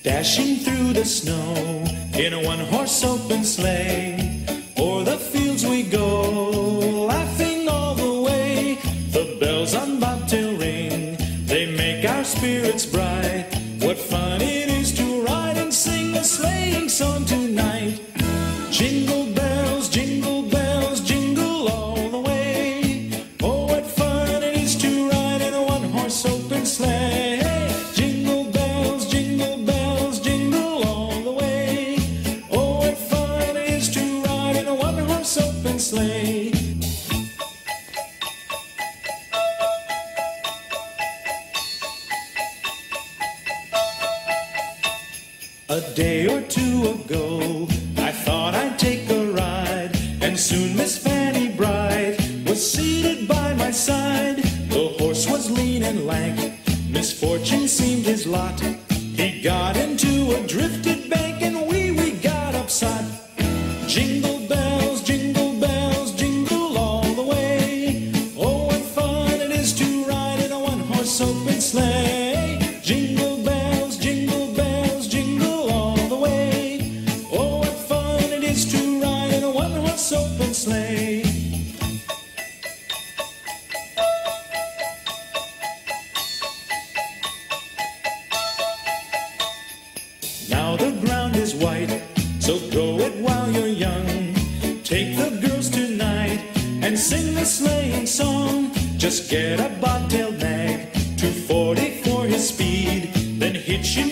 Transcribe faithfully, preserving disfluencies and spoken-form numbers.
Dashing through the snow in a one-horse open sleigh. O'er the fields we go, laughing all the way. The bells on bobtail ring, they make our spirits bright. What fun it is to ride and sing a sleighing song tonight. Jingle bells, jingle bells, jingle all the way. Oh, what fun it is to ride in a one-horse open sleigh. Jingle bells, jingle bells, jingle all the way. Oh, what fun it is to ride in a one-horse open sleigh. A day or two ago, I thought I'd take a ride, and soon Miss Fanny Bright was seated by my side. The horse was lean and lank, misfortune seemed his lot. He got into a drifted bank, and we, we got upset. Jingle bells, jingle bells, jingle all the way. Oh, what fun it is to ride in a one-horse open sleigh. Jingle bells, jingle bells, jingle all the way. Oh, what fun it is to ride in a one-horse open sleigh. Now the ground is white, so go it while you're young. Take the girls tonight and sing the sleighing song. Just get a bobtail nag, two forty for his speed, then hitch him